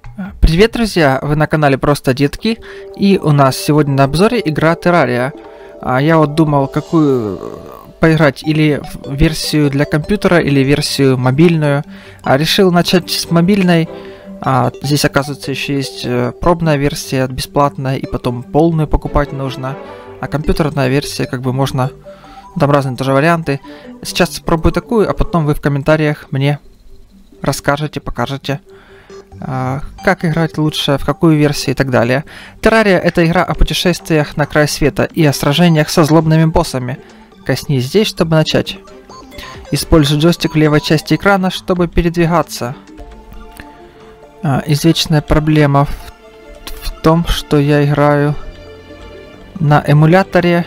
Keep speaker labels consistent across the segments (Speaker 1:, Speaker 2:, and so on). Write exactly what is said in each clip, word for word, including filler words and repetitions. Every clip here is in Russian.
Speaker 1: Привет, друзья! Вы на канале Просто Детки, и у нас сегодня на обзоре игра Terraria. А я вот думал, какую поиграть, или версию для компьютера, или версию мобильную. А решил начать с мобильной. А здесь, оказывается, еще есть пробная версия, бесплатная, и потом полную покупать нужно. А компьютерная версия, как бы можно... Там разные тоже варианты. Сейчас попробую такую, а потом вы в комментариях мне расскажете, покажете, Uh, как играть лучше, в какую версию и так далее. Terraria — это игра о путешествиях на край света и о сражениях со злобными боссами. Коснись здесь, чтобы начать. Используй джойстик в левой части экрана, чтобы передвигаться. Uh, извечная проблема в, в том, что я играю на эмуляторе.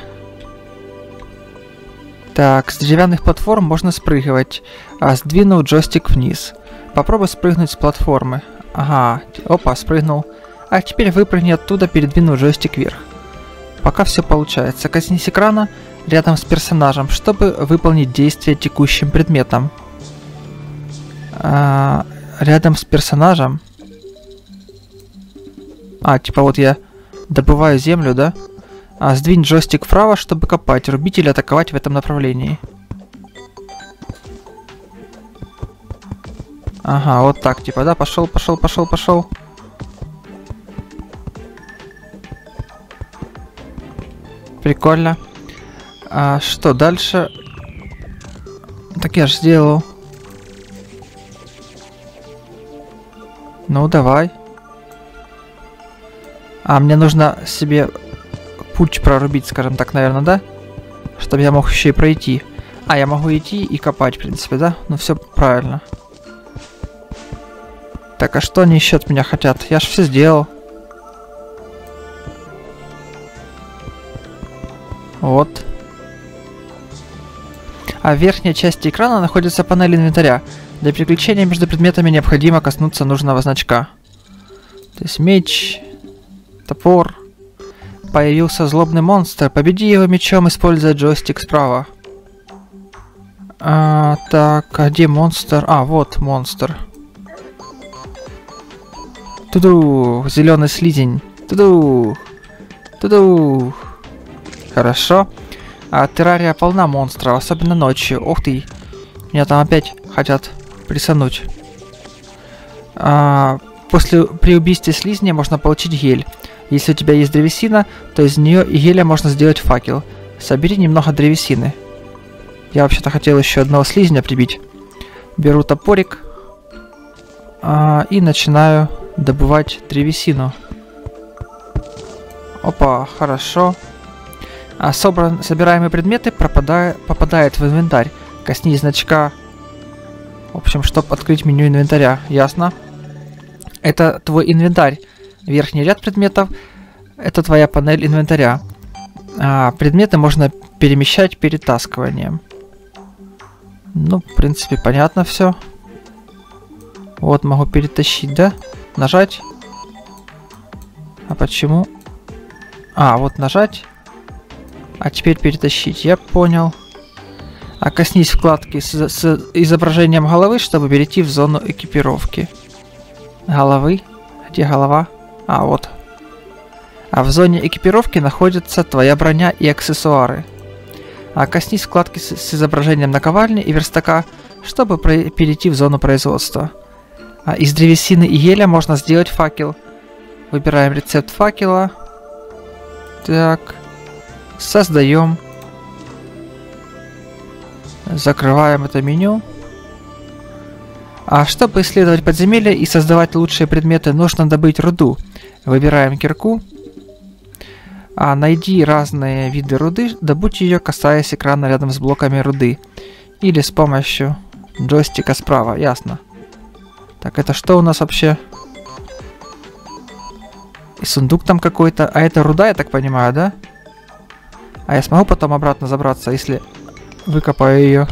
Speaker 1: Так, с деревянных платформ можно спрыгивать, а сдвинув джойстик вниз. Попробуй спрыгнуть с платформы. Ага, опа, спрыгнул. А теперь выпрыгни оттуда, передвинув джойстик вверх. Пока все получается. Коснись экрана рядом с персонажем, чтобы выполнить действие текущим предметом. А, рядом с персонажем. А, типа вот я добываю землю, да? А, сдвинь джойстик вправо, чтобы копать, рубить или атаковать в этом направлении. Ага, вот так, типа, да, пошел, пошел, пошел, пошел. Прикольно. А что дальше? Так я же сделал. Ну, давай. А, мне нужно себе путь прорубить, скажем так, наверное, да? Чтобы я мог еще и пройти. А, я могу идти и копать, в принципе, да? Ну, все правильно. Так, а что они еще от меня хотят? Я ж все сделал. Вот. А в верхней части экрана находится панель инвентаря. Для переключения между предметами необходимо коснуться нужного значка. То есть меч, топор. Появился злобный монстр. Победи его мечом, используя джойстик справа. А, так, а где монстр? А, вот монстр. Туду, зеленый слизень. Туду, туду. Хорошо. А Террария полна монстров, особенно ночью. Ух ты, меня там опять хотят присануть. А, после при убийстве слизня можно получить гель. Если у тебя есть древесина, то из нее и геля можно сделать факел. Собери немного древесины. Я вообще-то хотел еще одного слизня прибить. Беру топорик а, и начинаю добывать древесину. Опа, хорошо. А собран, собираемые предметы пропадают, попадают в инвентарь. Коснись значка. В общем, чтобы открыть меню инвентаря. Ясно? Это твой инвентарь. Верхний ряд предметов. Это твоя панель инвентаря. А, предметы можно перемещать перетаскиванием. Ну, в принципе, понятно все. Вот, могу перетащить, да? Нажать. А почему? А, вот нажать. А теперь перетащить. Я понял. А коснись вкладки с, с изображением головы, чтобы перейти в зону экипировки. Головы? Где голова? А, вот. А в зоне экипировки находится твоя броня и аксессуары. А коснись вкладки с, с изображением наковальни и верстака, чтобы перейти в зону производства. А из древесины и геля можно сделать факел. Выбираем рецепт факела. Так. Создаем. Закрываем это меню. А чтобы исследовать подземелья и создавать лучшие предметы, нужно добыть руду. Выбираем кирку. А найди разные виды руды, добудь ее, касаясь экрана рядом с блоками руды. Или с помощью джойстика справа, ясно. Так, это что у нас вообще? И сундук там какой-то. А это руда, я так понимаю, да? А я смогу потом обратно забраться, если выкопаю ее?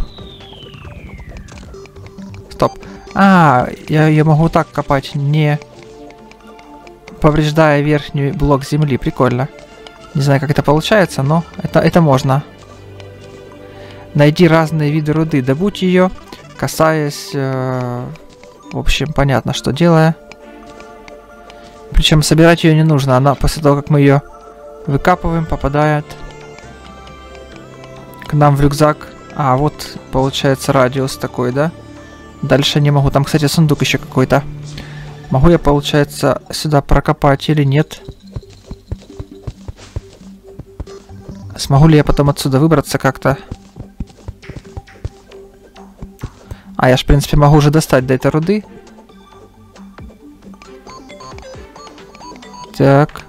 Speaker 1: Стоп. А, я ее могу так копать, не повреждая верхний блок земли. Прикольно. Не знаю, как это получается, но это, это можно. Найди разные виды руды, добудь ее, касаясь... Э В общем, понятно, что делая. Причем собирать ее не нужно. Она после того, как мы ее выкапываем, попадает к нам в рюкзак. А, вот получается радиус такой, да? Дальше не могу. Там, кстати, сундук еще какой-то. Могу я, получается, сюда прокопать или нет? Смогу ли я потом отсюда выбраться как-то? А, я ж, в принципе, могу уже достать до этой руды. Так.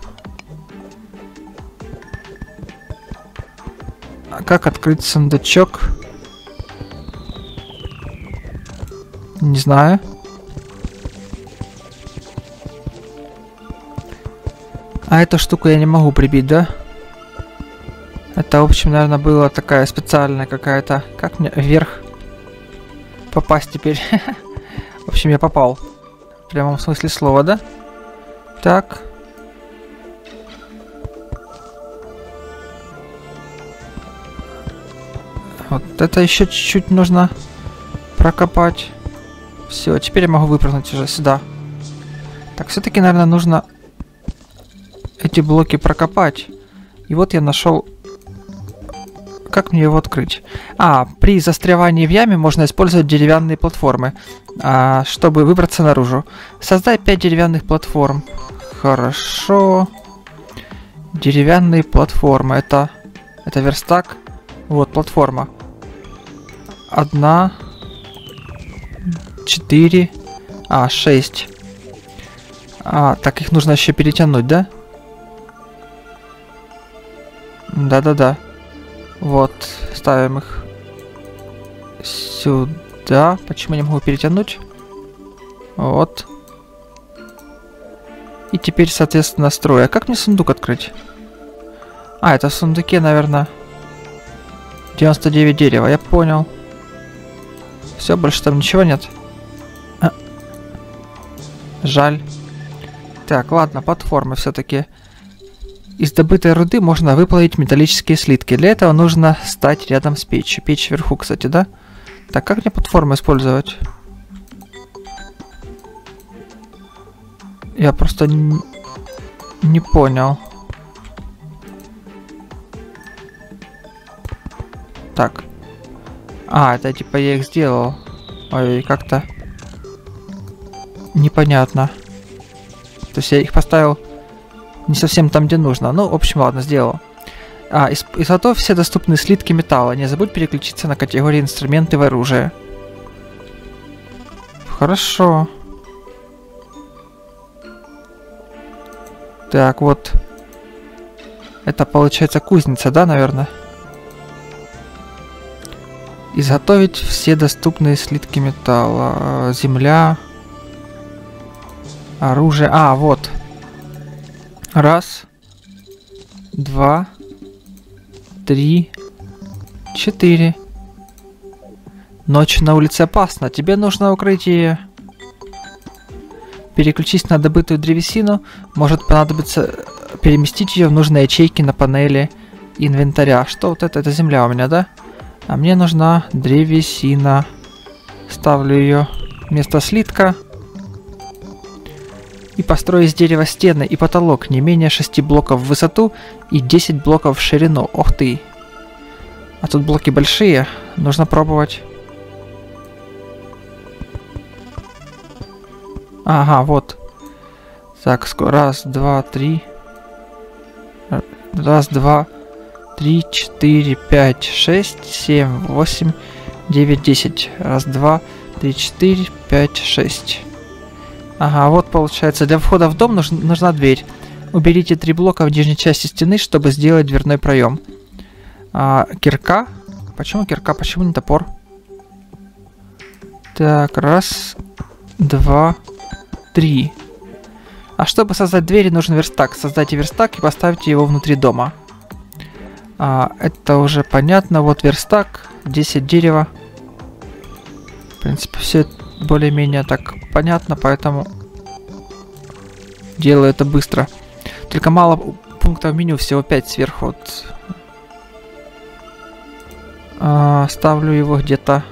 Speaker 1: А как открыть сундучок? Не знаю. А эту штуку я не могу прибить, да? Это, в общем, наверное, была такая специальная какая-то... Как мне вверх попасть теперь? В общем, я попал. В прямом смысле слова, да? Так. Вот это еще чуть-чуть нужно прокопать. Все, теперь я могу выпрыгнуть уже сюда. Так, все-таки, наверное, нужно эти блоки прокопать. И вот я нашел... Как мне его открыть? А, при застревании в яме можно использовать деревянные платформы, а, чтобы выбраться наружу. Создай пять деревянных платформ. Хорошо. Деревянные платформы. Это... Это верстак. Вот, платформа. Одна. Четыре. А, шесть. А, так их нужно еще перетянуть, да? Да-да-да. Вот, ставим их сюда. Почему не могу перетянуть? Вот. И теперь, соответственно, строю. А как мне сундук открыть? А, это в сундуке, наверное, девяносто девять дерева. Я понял. Все, больше там ничего нет. А. Жаль. Так, ладно, платформы все-таки. Из добытой руды можно выплавить металлические слитки. Для этого нужно стать рядом с печью. Печь вверху, кстати, да? Так, как мне платформу использовать? Я просто не, не понял. Так. А, это типа я их сделал. Ой, как-то непонятно. То есть я их поставил не совсем там, где нужно. Ну, в общем, ладно, сделал. А, из изготовь все доступные слитки металла. Не забудь переключиться на категории инструменты в оружие. Хорошо. Так, вот. Это получается кузница, да, наверное? Изготовить все доступные слитки металла. Земля. Оружие. А, вот. Раз. Два. Три. Четыре. Ночь на улице опасна. Тебе нужно укрытие. Переключись на добытую древесину. Может понадобиться переместить ее в нужные ячейки на панели инвентаря. Что вот это? Это земля у меня, да? А мне нужна древесина. Ставлю ее вместо слитка. И построю из дерева стены и потолок не менее шести блоков в высоту и десять блоков в ширину. Ох ты. А тут блоки большие. Нужно пробовать. Ага, вот. Так, раз, два, три. Раз, два, три, четыре, пять, шесть, семь, восемь, девять, десять. Раз, два, три, четыре, пять, шесть. Ага, вот получается, для входа в дом нуж нужна дверь. Уберите три блока в нижней части стены, чтобы сделать дверной проем. А, кирка. Почему кирка? Почему не топор? Так, раз, два, три. А чтобы создать двери, нужен верстак. Создайте верстак и поставьте его внутри дома. А, это уже понятно. Вот верстак, десять дерева. В принципе, все более-менее так понятно, поэтому делаю это быстро. Только мало пунктов меню, всего пять сверху. Вот. А, ставлю его где-то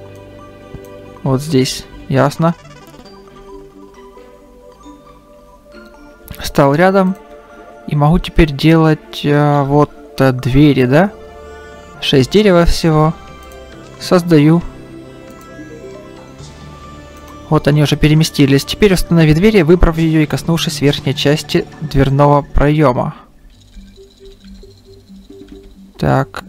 Speaker 1: вот здесь. Ясно. Стал рядом. И могу теперь делать э, вот э, двери, да? шесть дерева всего. Создаю. Вот они уже переместились. Теперь установи дверь, выбрав ее и коснувшись верхней части дверного проема. Так.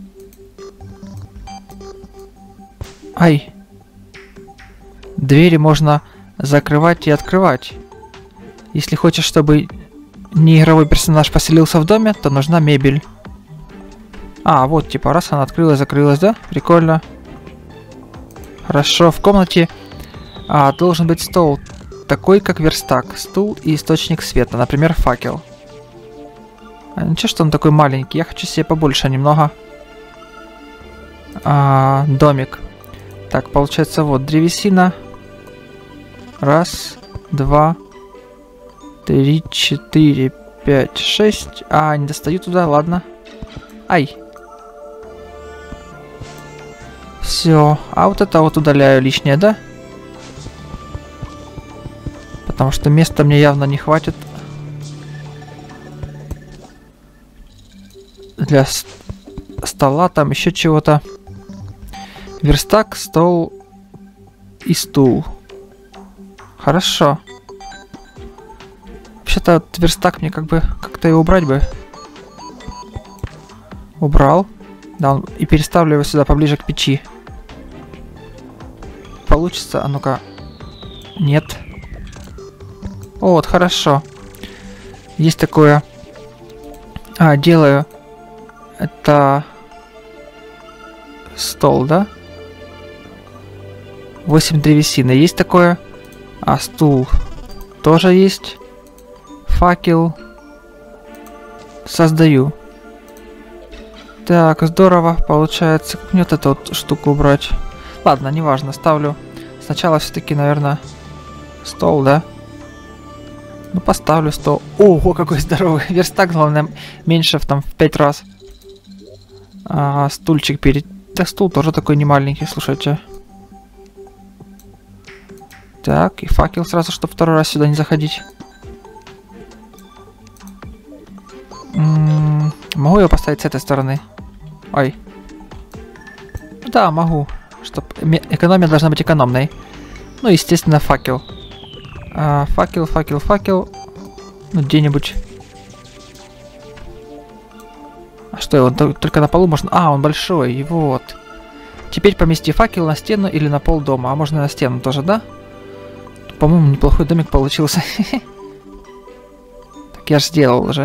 Speaker 1: Ай. Двери можно закрывать и открывать. Если хочешь, чтобы неигровой персонаж поселился в доме, то нужна мебель. А, вот, типа, раз она открылась, закрылась, да? Прикольно. Хорошо, в комнате а, должен быть стол, такой как верстак, стул и источник света, например, факел. А, ничего, что он такой маленький, я хочу себе побольше немного. А, домик. Так, получается, вот, древесина. Раз, два, три, четыре, пять, шесть. А, не достаю туда, ладно. Ай. Все. А вот это вот удаляю лишнее, да? Потому что места мне явно не хватит. Для стола, там еще чего-то. Верстак, стол и стул. Хорошо. Вообще-то верстак мне как бы как-то и убрать бы. Убрал. Да, он, и переставлю его сюда поближе к печи. Получится? А ну-ка. Нет. О, вот, хорошо. Есть такое. А, делаю. Это стол, да? восемь древесины. Есть такое. А стул тоже есть. Факел. Создаю. Так, здорово. Получается, как мне вот эту вот штуку убрать? Ладно, неважно, ставлю. Сначала все-таки, наверное, стол, да? Ну, поставлю стол. Ого, какой здоровый. Верстак, главное, меньше в, там, в пять раз. А, стульчик перед... Да, стул тоже такой не маленький, слушайте. Так, и факел сразу, чтобы второй раз сюда не заходить. М-м-м, могу его поставить с этой стороны? Ой. Да, могу. Чтоб экономия должна быть экономной. Ну, естественно, факел. А, факел, факел, факел. Ну, где-нибудь. А что, его только на полу можно... А, он большой, вот. Теперь помести факел на стену или на пол дома. А можно на стену тоже, да? По-моему, неплохой домик получился. Так я же сделал уже.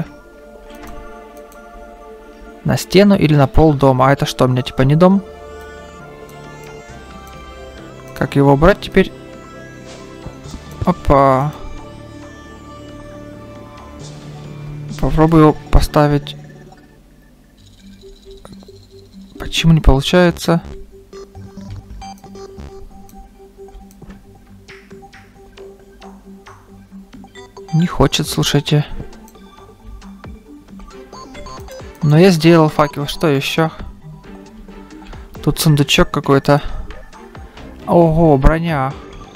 Speaker 1: На стену или на пол дома. А это что, у меня типа не дом? Как его убрать теперь? Опа. Попробую его поставить. Почему не получается? Не хочет, слушайте. Но я сделал факел. Что еще? Тут сундучок какой-то. Ого, броня.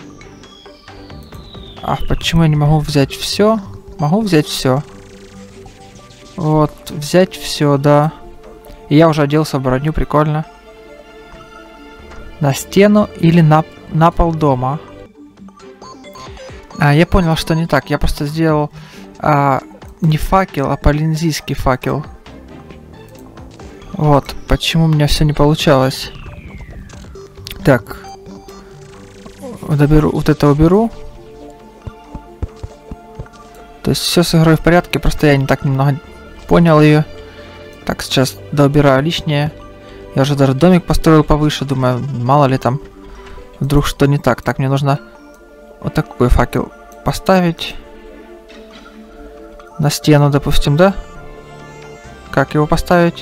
Speaker 1: А почему я не могу взять все? Могу взять все. Вот, взять все, да. И я уже оделся в броню, прикольно. На стену или на, на пол дома. А, я понял, что не так. Я просто сделал а, не факел, а полинезийский факел. Вот, почему у меня все не получалось. Так. Доберу, вот это уберу. То есть все с игрой в порядке, просто я не так немного понял ее. Так, сейчас доубираю лишнее. Я уже даже домик построил повыше, думаю, мало ли там вдруг что не так. Так, мне нужно вот такой факел поставить. На стену, допустим, да? Как его поставить?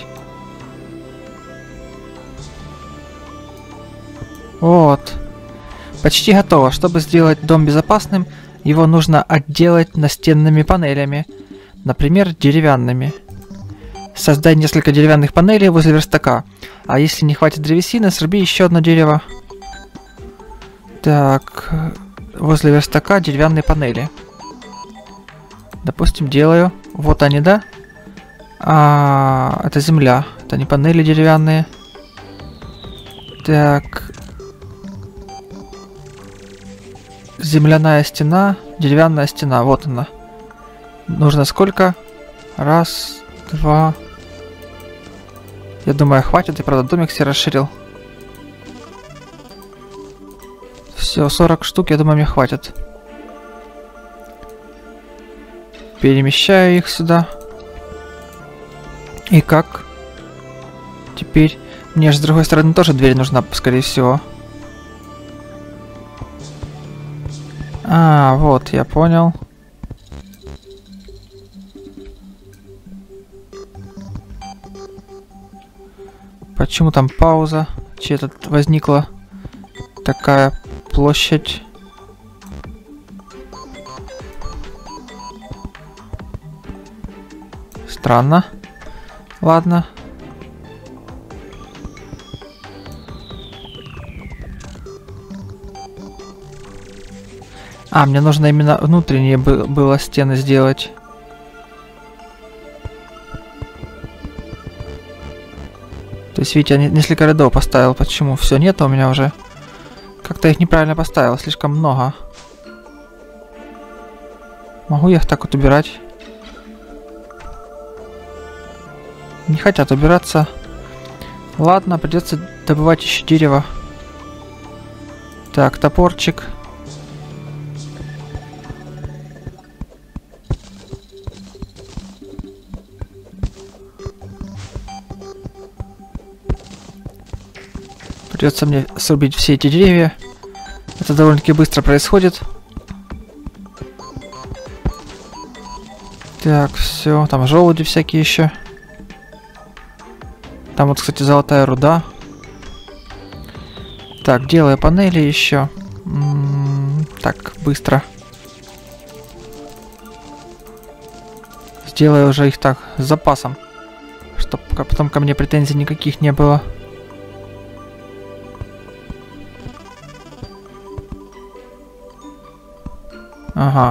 Speaker 1: Вот. Почти готово. Чтобы сделать дом безопасным, его нужно отделать настенными панелями. Например, деревянными. Создай несколько деревянных панелей возле верстака. А если не хватит древесины, сруби еще одно дерево. Так. Возле верстака деревянные панели. Допустим, делаю. Вот они, да? А, это земля. Это не панели деревянные. Так. Земляная стена, деревянная стена. Вот она. Нужно сколько? Раз, два. Я думаю, хватит. И правда, домик себе расширил. Все, сорок штук, я думаю, мне хватит. Перемещаю их сюда. И как? Теперь мне же с другой стороны тоже дверь нужна, скорее всего. А, вот, я понял. Почему там пауза? Че-то возникла такая площадь? Странно. Ладно. А, мне нужно именно внутренние было стены сделать. То есть, видите, я несколько рядов поставил. Почему? Все, нет у меня уже. Как-то их неправильно поставил, слишком много. Могу я их так вот убирать? Не хотят убираться. Ладно, придется добывать еще дерево. Так, топорчик. Придется мне срубить все эти деревья. Это довольно-таки быстро происходит. Так, все. Там желуди всякие еще. Там вот, кстати, золотая руда. Так, делаю панели еще. М-м, так, быстро. Сделаю уже их так, с запасом. Чтобы потом ко мне претензий никаких не было. Ага.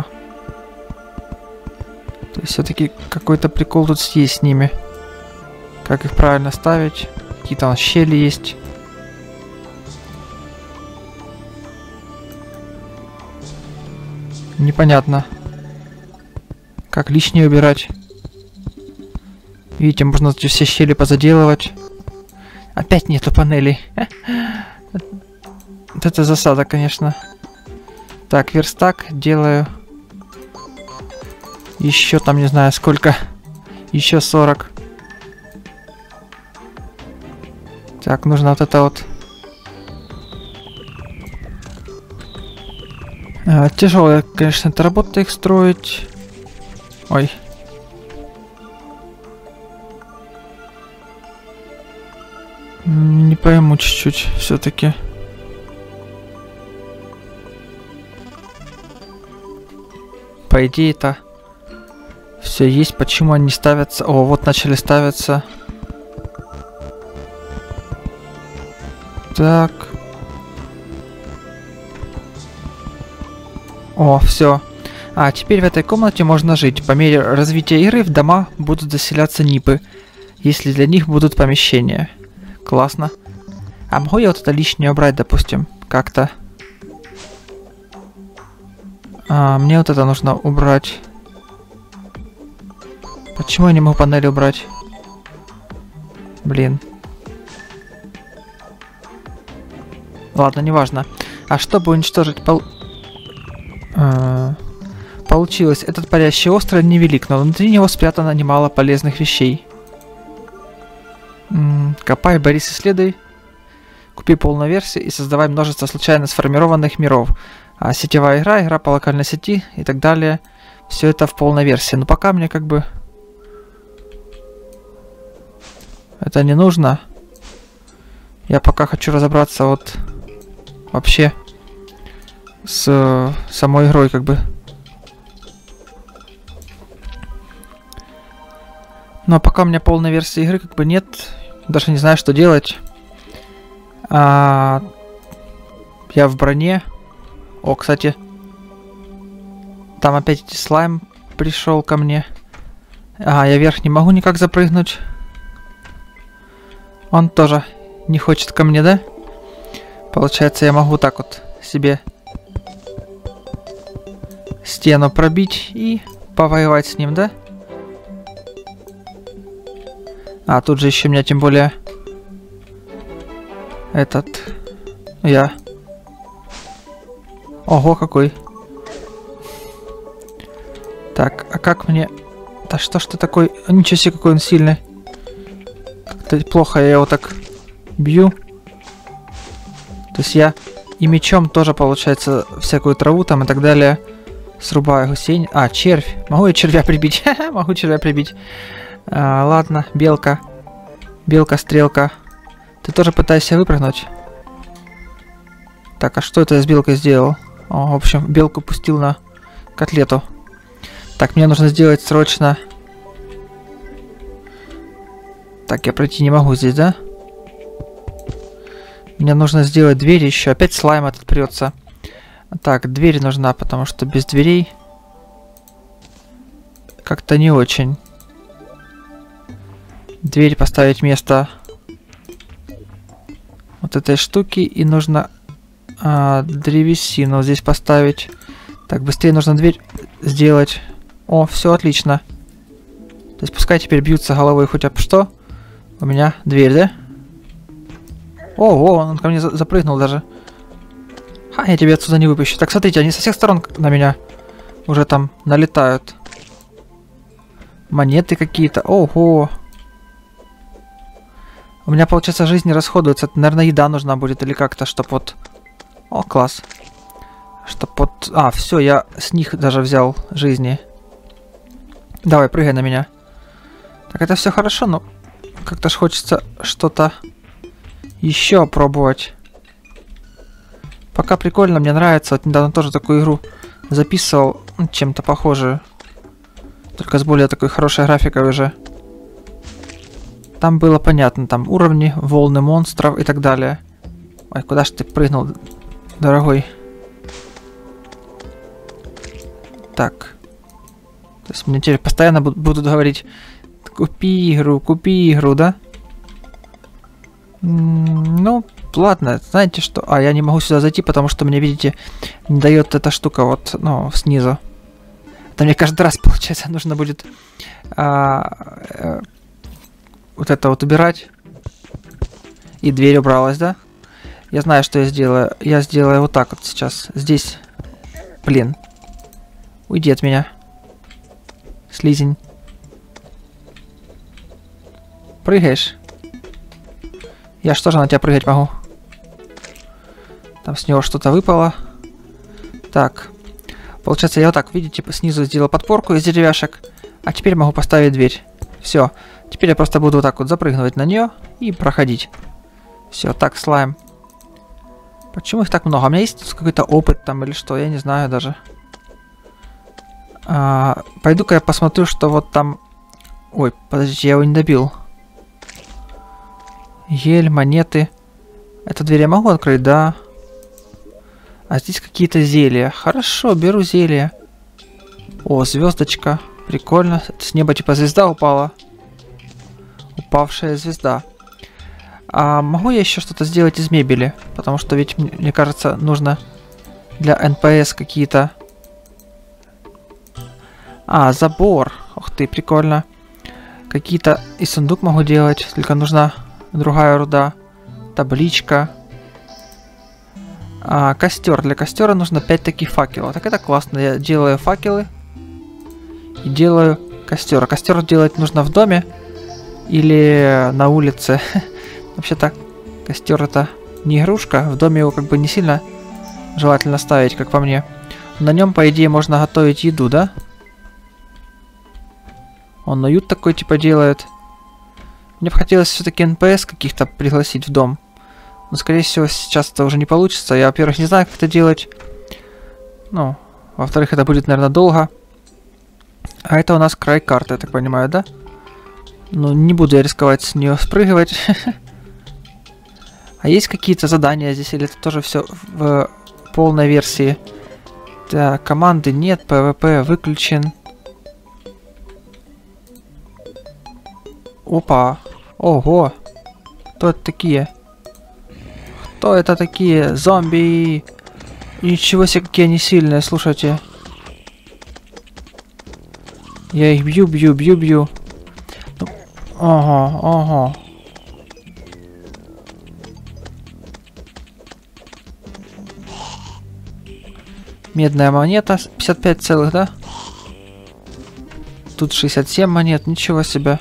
Speaker 1: То есть все-таки какой-то прикол тут есть с ними. Как их правильно ставить? Какие там щели есть? Непонятно. Как лишнее убирать? Видите, можно эти все щели позаделывать. Опять нету панелей. Вот это засада, конечно. Так, верстак делаю. Еще там не знаю сколько. Еще сорок. Так, нужно вот это вот. А, тяжелая, конечно, это работа их строить. Ой. Не пойму чуть-чуть все-таки. По идее-то все есть. Почему они ставятся? О, вот начали ставиться. Так. О, все. А, теперь в этой комнате можно жить. По мере развития игры в дома будут заселяться нипы, если для них будут помещения. Классно. А могу я вот это лишнее убрать, допустим, как-то? А, мне вот это нужно убрать. Почему я не могу панели убрать? Блин. Ладно, неважно. А чтобы уничтожить пол... А, получилось. Этот парящий остров невелик, но внутри него спрятано немало полезных вещей. М -м, копай, борись, исследуй. Купи полную версию и создавай множество случайно сформированных миров. А сетевая игра, игра по локальной сети и так далее. Все это в полной версии. Но пока мне как бы... это не нужно. Я пока хочу разобраться вот... вообще... с э, самой игрой как бы. Но пока у меня полной версии игры как бы нет. Даже не знаю, что делать. А... я в броне. О, кстати. Там опять эти слайм пришел ко мне. Ага, я вверх не могу никак запрыгнуть. Он тоже не хочет ко мне, да? Получается, я могу так вот себе стену пробить и повоевать с ним, да? А, тут же еще меня тем более этот... Я... Ого, какой. Так, а как мне... Да что ж ты такой... Ничего себе, какой он сильный. Как-то плохо я его так бью. То есть я и мечом тоже, получается, всякую траву там и так далее срубаю. Гусень. А, червь. Могу я червя прибить? Могу червя прибить. А, ладно, белка. Белка-стрелка. Ты тоже пытаешься выпрыгнуть? Так, а что это я с белкой сделал? О, в общем, белку пустил на котлету. Так, мне нужно сделать срочно... Так, я пройти не могу здесь, да? Мне нужно сделать дверь еще. Опять слайм этот прется. Так, дверь нужна, потому что без дверей как-то не очень. Дверь поставить вместо вот этой штуки. И нужно а, древесину здесь поставить. Так, быстрее нужно дверь сделать. О, все отлично. То есть пускай теперь бьются головой хоть об что. У меня дверь, да? О, о, он ко мне за запрыгнул даже. Ха, я тебя отсюда не выпущу. Так, смотрите, они со всех сторон на меня уже там налетают. Монеты какие-то. Ого. У меня, получается, жизнь не расходуется. Это, наверное, еда нужна будет или как-то, чтоб вот... О, класс. Чтоб вот... А, все, я с них даже взял жизни. Давай, прыгай на меня. Так, это все хорошо, но... Как-то ж хочется что-то еще пробовать. Пока прикольно, мне нравится. Вот недавно тоже такую игру записывал, ну, чем-то похожую. Только с более такой хорошей графикой уже. Там было понятно, там уровни, волны монстров и так далее. Ой, куда ж ты прыгнул, дорогой? Так. То есть мне теперь постоянно буд будут говорить: купи игру, купи игру, да? М-м, ну, ладно, знаете что? А, я не могу сюда зайти, потому что мне, видите, не дает эта штука вот, ну, снизу. Это мне каждый раз, получается, нужно будет а, а, вот это вот убирать. И дверь убралась, да? Я знаю, что я сделаю. Я сделаю вот так вот сейчас. Здесь. Блин. Уйди от меня. Слизень. Прыгаешь? Я что же на тебя прыгать могу? Там с него что-то выпало. Так. Получается, я вот так, видите, снизу сделал подпорку из деревяшек. А теперь могу поставить дверь. Все. Теперь я просто буду вот так вот запрыгнуть на нее и проходить. Все, так, слайм. Почему их так много? У меня есть какой-то опыт там или что? Я не знаю даже. А, пойду-ка я посмотрю, что вот там... Ой, подождите, я его не добил. Ель, монеты. Эту дверь я могу открыть? Да. А здесь какие-то зелья. Хорошо, беру зелья. О, звездочка. Прикольно. С неба типа звезда упала. Упавшая звезда. А могу я еще что-то сделать из мебели? Потому что ведь, мне кажется, нужно для эн пэ эс какие-то... А, забор. Ух ты, прикольно. Какие-то и сундук могу делать. Только нужна другая руда. Табличка. А, костер. Для костера нужно пять таких факелов. Так это классно. Я делаю факелы. И делаю костер. А костер делать нужно в доме. Или на улице. Вообще-то костер это не игрушка. В доме его как бы не сильно желательно ставить, как по мне. На нем, по идее, можно готовить еду, да? Он уют такой типа делает. Мне бы хотелось все-таки эн пэ эс каких-то пригласить в дом. Но, скорее всего, сейчас это уже не получится. Я, во-первых, не знаю, как это делать. Ну, во-вторых, это будет, наверное, долго. А это у нас край карты, я так понимаю, да? Ну, не буду я рисковать с нее спрыгивать. А есть какие-то задания здесь? Или это тоже все в полной версии? Так, команды нет, пэ вэ пэ выключен. Опа. Ого. Кто это такие? Кто это такие? Зомби. Ничего себе, какие они сильные, слушайте. Я их бью, бью, бью, бью. Ну, ага, ага. Медная монета, пятьдесят пять целых, да? Тут шестьдесят семь монет, ничего себе.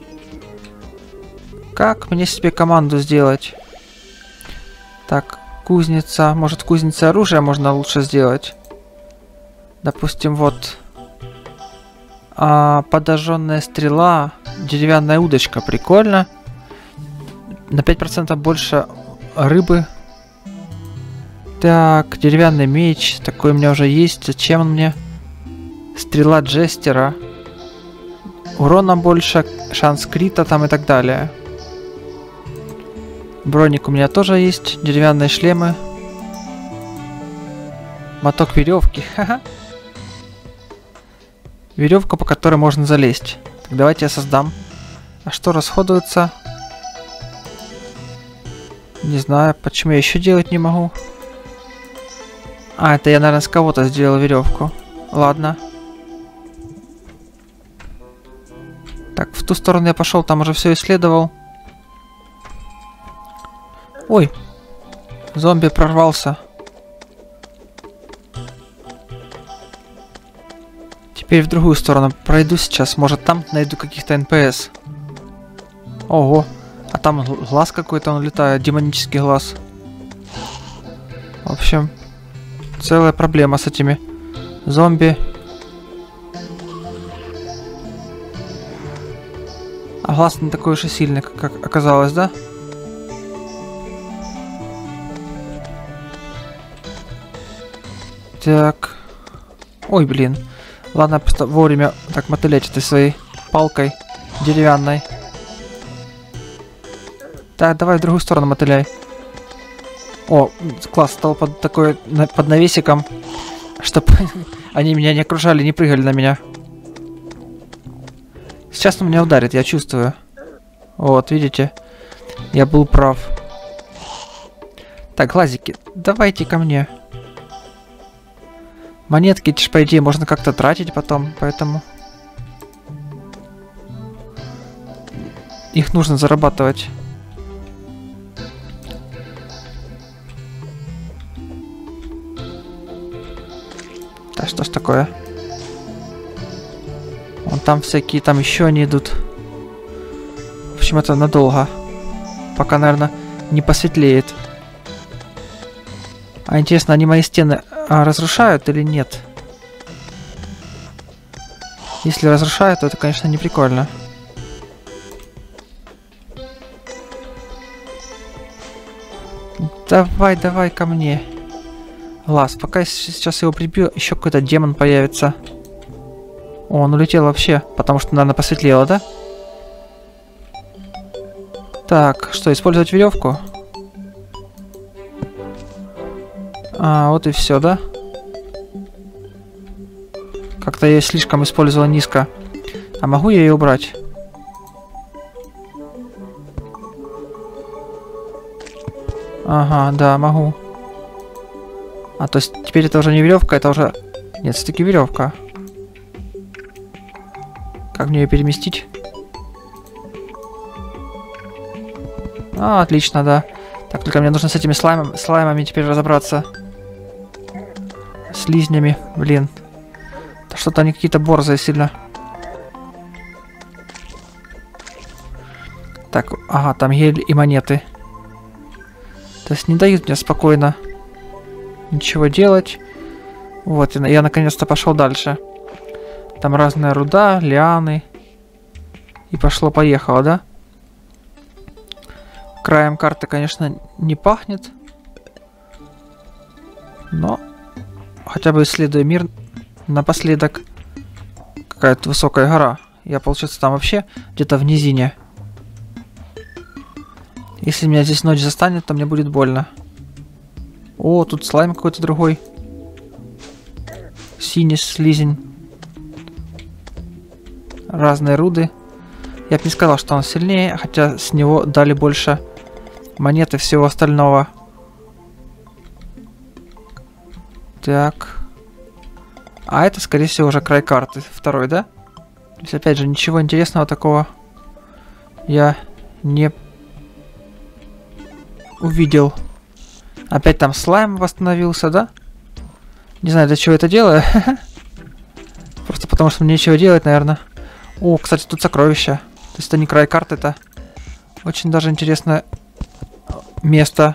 Speaker 1: Как мне себе команду сделать? Так, кузница. Может, кузница оружия можно лучше сделать? Допустим, вот. А, подожженная стрела. Деревянная удочка. Прикольно. На пять процентов больше рыбы. Так, деревянный меч. Такой у меня уже есть. Зачем он мне? Стрела джестера. Урона больше. Шанс крита там и так далее. Броник у меня тоже есть. Деревянные шлемы. Моток веревки. Веревка, по которой можно залезть. Так, давайте я создам. А что расходуется? Не знаю, почему я еще делать не могу. А, это я, наверное, с кого-то сделал веревку. Ладно. Так, в ту сторону я пошел, там уже все исследовал. Ой, зомби прорвался. Теперь в другую сторону пройду сейчас. Может, там найду каких-то эн пэ эс. Ого, а там глаз какой-то, он летает, демонический глаз. В общем, целая проблема с этими зомби. А глаз не такой уж и сильный, как оказалось, да? Так. Ой, блин. Ладно, просто вовремя так мотылять этой своей палкой деревянной. Так, давай в другую сторону мотыляй. О, класс, стал под такой, под навесиком, чтобы они меня не окружали, не прыгали на меня. Сейчас он меня ударит, я чувствую. Вот, видите? Я был прав. Так, глазики, давайте ко мне. Монетки, по идее, можно как-то тратить потом, поэтому... Их нужно зарабатывать. Да что ж такое? Вон там всякие, там еще они идут. В общем, это надолго. Пока, наверное, не посветлеет. А интересно, они мои стены а, разрушают или нет? Если разрушают, то это, конечно, не прикольно. Давай, давай ко мне. Глаз, пока я сейчас его прибью, еще какой-то демон появится. О, он улетел вообще, потому что, наверное, посветлело, да? Так, что, использовать веревку? А, вот и все, да? Как-то я ее слишком использовал низко. А могу я ее убрать? Ага, да, могу. А, то есть теперь это уже не веревка, это уже... Нет, все-таки веревка. Как мне ее переместить? А, отлично, да. Так, только мне нужно с этими слаймами, слаймами теперь разобраться. Слизнями, блин. Да что-то они какие-то борзые сильно. Так, ага, там гель и монеты. То есть не дают мне спокойно ничего делать. Вот, я, я наконец-то пошел дальше. Там разная руда, лианы. И пошло-поехало, да? Краем карты, конечно, не пахнет. Но хотя бы исследую мир напоследок. Какая-то высокая гора. Я, получается, там вообще где-то в низине. Если меня здесь ночь застанет, то мне будет больно. О, тут слайм какой-то другой. Синий слизень. Разные руды. Я бы не сказал, что он сильнее, хотя с него дали больше монет и всего остального. Так. А это, скорее всего, уже край карты. Второй, да? То есть, опять же, ничего интересного такого я не увидел. Опять там слайм восстановился, да? Не знаю, для чего это делаю. Просто потому, что мне нечего делать, наверное. О, кстати, тут сокровища. То есть это не край карты, это очень даже интересное место.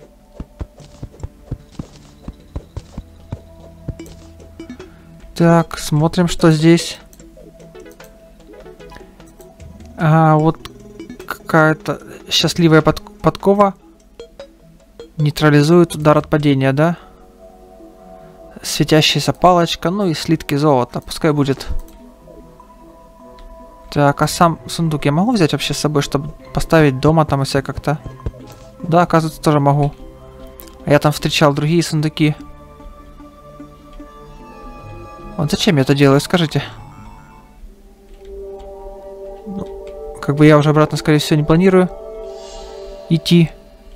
Speaker 1: Так, смотрим, что здесь. А, вот какая-то счастливая под подкова нейтрализует удар от падения, да? Светящаяся палочка, ну и слитки золота. Пускай будет. Так, а сам сундук я могу взять вообще с собой, чтобы поставить дома там и все как-то? Да, оказывается, тоже могу. А я там встречал другие сундуки. Вот зачем я это делаю, скажите? Ну, как бы я уже обратно, скорее всего, не планирую идти.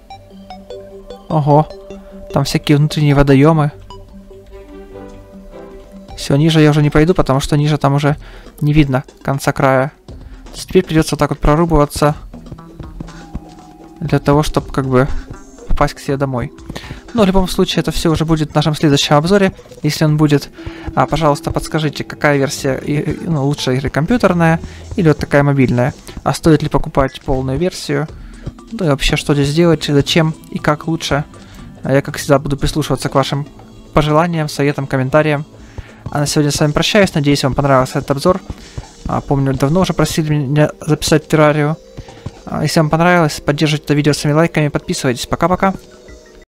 Speaker 1: Ого. Там всякие внутренние водоемы. Все, ниже я уже не пойду, потому что ниже там уже не видно конца края. Теперь придется вот так вот прорубываться. Для того, чтобы как бы попасть к себе домой. Но в любом случае это все уже будет в нашем следующем обзоре. Если он будет, а, пожалуйста, подскажите, какая версия, ну, лучшая игры, компьютерная или вот такая мобильная. А стоит ли покупать полную версию? Да и вообще, что здесь делать, зачем и как лучше. А я, как всегда, буду прислушиваться к вашим пожеланиям, советам, комментариям. А на сегодня с вами прощаюсь. Надеюсь, вам понравился этот обзор. А, помню, давно уже просили меня записать террарию. А, если вам понравилось, поддержите это видео своими лайками, подписывайтесь. Пока-пока.